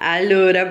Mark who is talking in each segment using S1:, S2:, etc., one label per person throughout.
S1: Allora,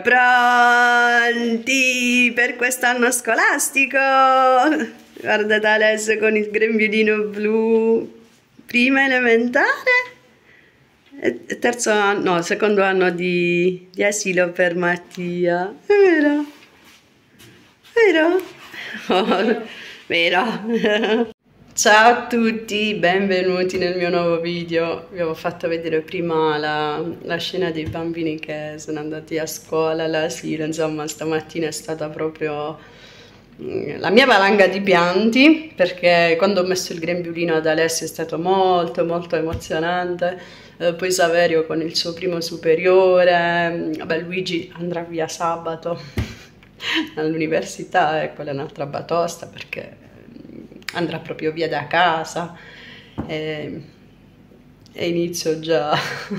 S1: pronti per quest'anno scolastico? Guardate Alessio con il grembiulino blu, prima elementare e terzo anno, no, secondo anno di asilo per Mattia. È vero? Vero? Oh, vero? Ciao a tutti, benvenuti nel mio nuovo video. Vi avevo fatto vedere prima la scena dei bambini che sono andati a scuola, all'asilo. Insomma, stamattina è stata proprio la mia valanga di pianti, perché quando ho messo il grembiulino ad Alessio è stato molto emozionante. Poi Saverio con il suo primo superiore, vabbè, Luigi andrà via sabato all'università e quella è un'altra batosta perché andrà proprio via da casa e inizio già.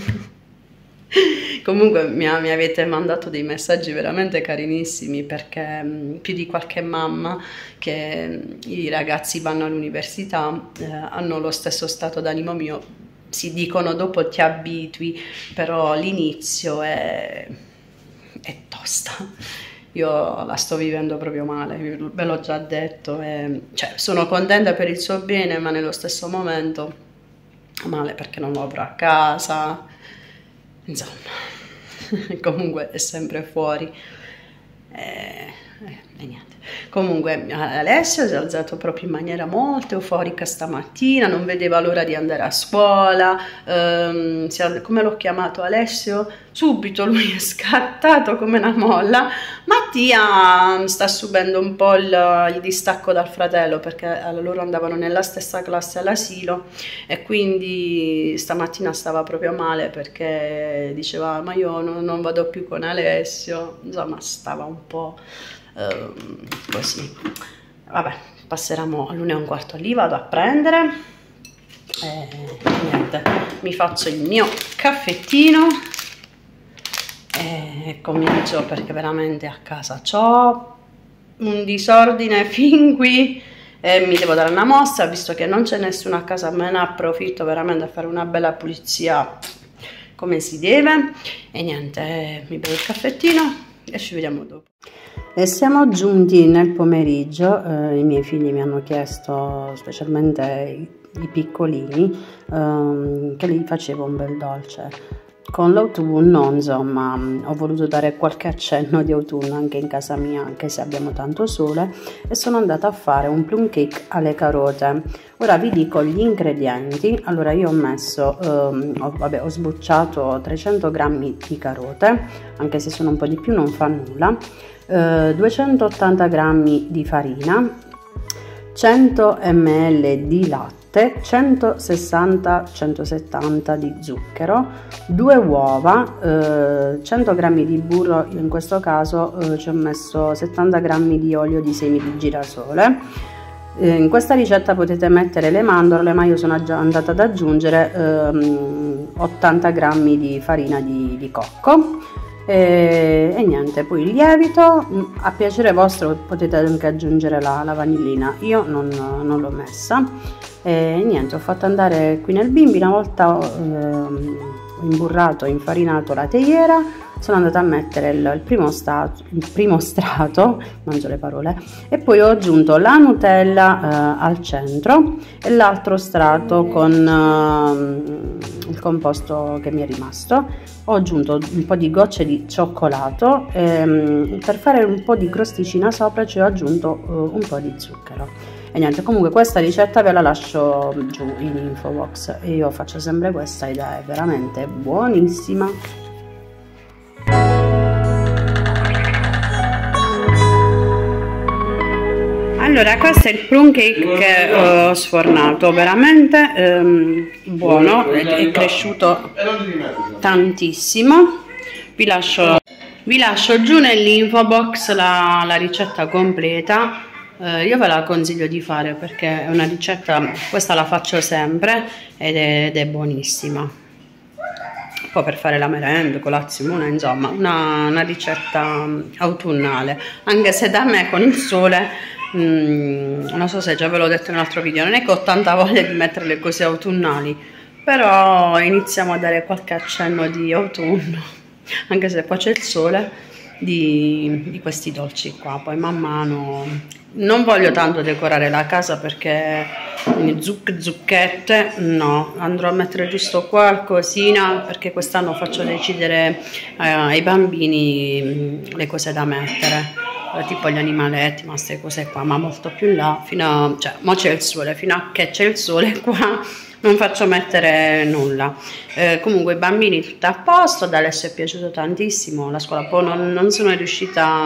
S1: Comunque mi avete mandato dei messaggi veramente carinissimi, perché più di qualche mamma che i ragazzi vanno all'università hanno lo stesso stato d'animo mio. Si dicono dopo ti abitui, però l'inizio è tosta. Io la sto vivendo proprio male, ve l'ho già detto, cioè, sono contenta per il suo bene, ma nello stesso momento male perché non lo avrò a casa, insomma, comunque è sempre fuori e niente. Comunque Alessio si è alzato proprio in maniera molto euforica stamattina, non vedeva l'ora di andare a scuola, come l'ho chiamato Alessio? Subito lui è scattato come una molla. Mattia sta subendo un po' il distacco dal fratello, perché loro andavano nella stessa classe all'asilo e quindi stamattina stava proprio male perché diceva ma io non vado più con Alessio, insomma stava un po' così. Vabbè, passeremo all'1:15 lì, vado a prendere e niente, mi faccio il mio caffettino e comincio, perché veramente a casa c'ho un disordine fin qui e mi devo dare una mossa, visto che non c'è nessuno a casa, me ne approfitto veramente a fare una bella pulizia come si deve e niente, mi bevo il caffettino e ci vediamo dopo. E siamo giunti nel pomeriggio, i miei figli mi hanno chiesto, specialmente i piccolini, che gli facevo un bel dolce. Con l'autunno, insomma, ho voluto dare qualche accenno di autunno anche in casa mia, anche se abbiamo tanto sole, e sono andata a fare un plum cake alle carote. Ora vi dico gli ingredienti. Allora io ho messo, ho sbucciato 300 g di carote, anche se sono un po' di più non fa nulla, 280 g di farina, 100 ml di latte, 160-170 di zucchero, 2 uova, 100 g di burro, in questo caso ci ho messo 70 g di olio di semi di girasole. In questa ricetta potete mettere le mandorle, ma io sono già andata ad aggiungere 80 g di farina di cocco. E niente, poi il lievito, a piacere vostro potete anche aggiungere la vanillina, io non l'ho messa. E niente, ho fatto andare qui nel bimbi, una volta ho imburrato, infarinato la teiera, sono andata a mettere il primo strato, mangio le parole, e poi ho aggiunto la Nutella al centro e l'altro strato con il composto che mi è rimasto. Ho aggiunto un po' di gocce di cioccolato e per fare un po' di crosticina sopra ci ho aggiunto un po' di zucchero. E niente, comunque questa ricetta ve la lascio giù in info box e io faccio sempre questa ed è veramente buonissima. Allora, questo è il plum cake che ho sfornato, veramente buono, è cresciuto tantissimo. Vi lascio giù nell'info box la ricetta completa. Io ve la consiglio di fare perché è una ricetta, questa la faccio sempre ed è buonissima. Poi per fare la merenda, colazione, insomma, una ricetta autunnale, anche se da me con il sole, non so se già ve l'ho detto in un altro video, non è che ho tanta voglia di mettere le cose autunnali, però iniziamo a dare qualche accenno di autunno. anche se qua c'è il sole, di questi dolci qua. Poi man mano non voglio tanto decorare la casa perché zucchette no, andrò a mettere giusto qualcosina perché quest'anno faccio decidere ai bambini le cose da mettere, tipo gli animaletti, ma queste cose qua, ma molto più in là, cioè, mo c'è il sole, fino a che c'è il sole qua non faccio mettere nulla. Comunque i bambini tutto a posto, ad Alessio è piaciuto tantissimo la scuola, poi non sono riuscita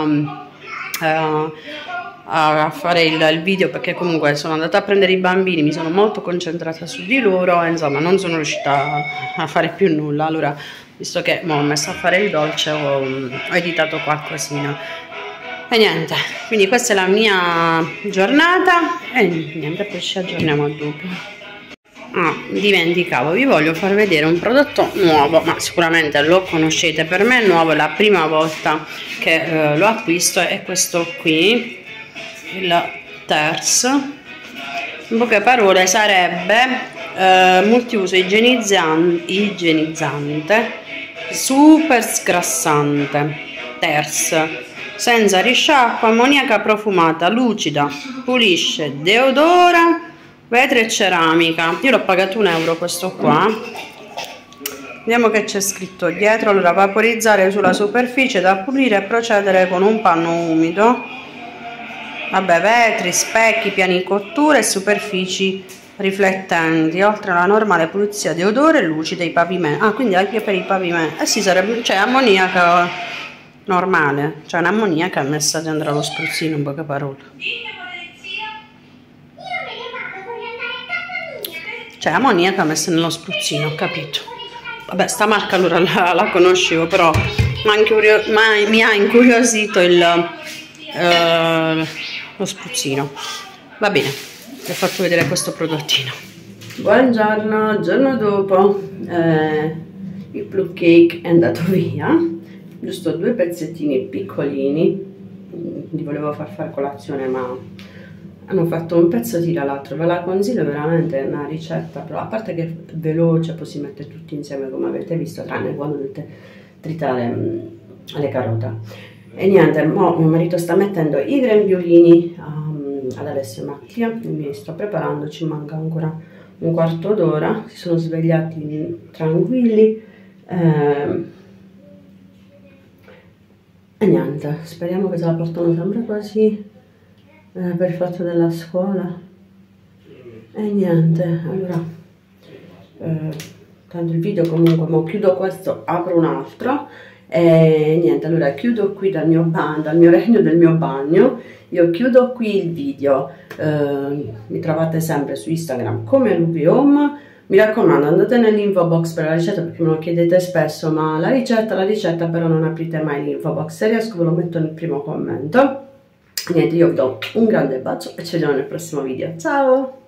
S1: a fare il video perché comunque sono andata a prendere i bambini, mi sono molto concentrata su di loro e insomma non sono riuscita a fare più nulla. Allora, visto che mo ho messo a fare il dolce, ho editato qualcosina e niente, quindi questa è la mia giornata e niente, poi ci aggiorniamo dopo. Ah, dimenticavo, vi voglio far vedere un prodotto nuovo, ma sicuramente lo conoscete, per me è nuovo, è la prima volta che lo acquisto, è questo qui, il Thers. In poche parole sarebbe multiuso igienizzante super sgrassante, Thers, senza risciacqua, ammoniaca profumata, lucida, pulisce, deodora vetro e ceramica. Io l'ho pagato €1 questo qua. Vediamo che c'è scritto dietro. Allora, vaporizzare sulla superficie da pulire e procedere con un panno umido. Vabbè, vetri, specchi, piani di cottura e superfici riflettenti, oltre alla normale pulizia di odore e luci dei pavimenti. Ah, quindi anche per i pavimenti. Eh sì, sarebbe, cioè ammoniaca normale, cioè un'ammoniaca messa dentro allo spruzzino, in poche parole. Cioè ammoniaca messa nello spruzzino, ho capito. Vabbè, sta marca allora la conoscevo, però mi ha incuriosito lo spruzzino. Va bene, vi ho fatto vedere questo prodottino. Buongiorno, giorno dopo il plum cake è andato via, giusto 2 pezzettini piccolini, li volevo fare colazione ma hanno fatto un pezzo tira l'altro, ve la consiglio veramente, è una ricetta, però a parte che è veloce, poi si mette tutti insieme come avete visto, tranne quando dovete tritare le carote. E niente, mo mio marito sta mettendo i grembiulini ad Alessio e Mattia, quindi sto preparando, ci manca ancora un quarto d'ora, si sono svegliati tranquilli e niente, speriamo che se la portano sempre così per il fatto della scuola e niente. Allora tanto il video comunque, mo chiudo questo, apro un altro e niente, allora chiudo qui dal mio regno del mio bagno, io chiudo qui il video. Mi trovate sempre su Instagram come Lupi Home. Mi raccomando, andate nell'info box per la ricetta perché me lo chiedete spesso, ma la ricetta però non aprite mai l'info box, se riesco ve lo metto nel primo commento. Niente, io vi do un grande bacio e ci vediamo nel prossimo video. Ciao!